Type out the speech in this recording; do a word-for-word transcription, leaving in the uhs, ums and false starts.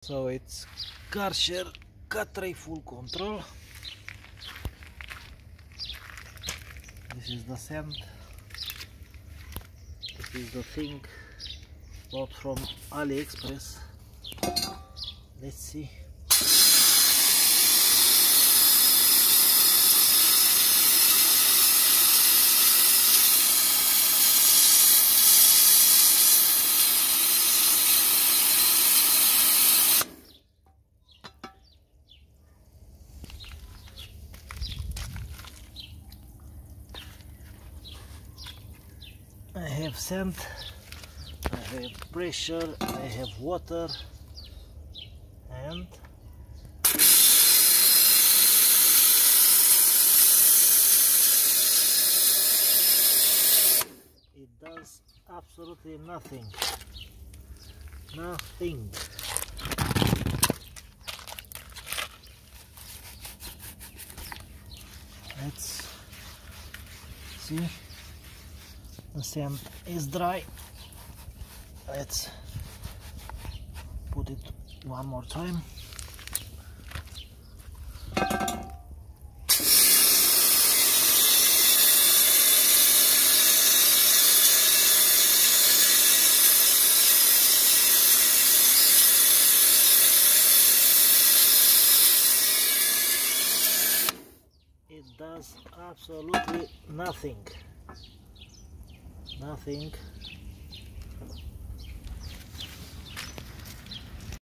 So it's Karcher cut tray full control. This is the sand. This is the thing bought from Aliexpress. Let's see. I have sand, I have pressure, I have water, and it does absolutely nothing. Nothing. Let's see. The sand is dry. Let's put it one more time. It does absolutely nothing. Nothing.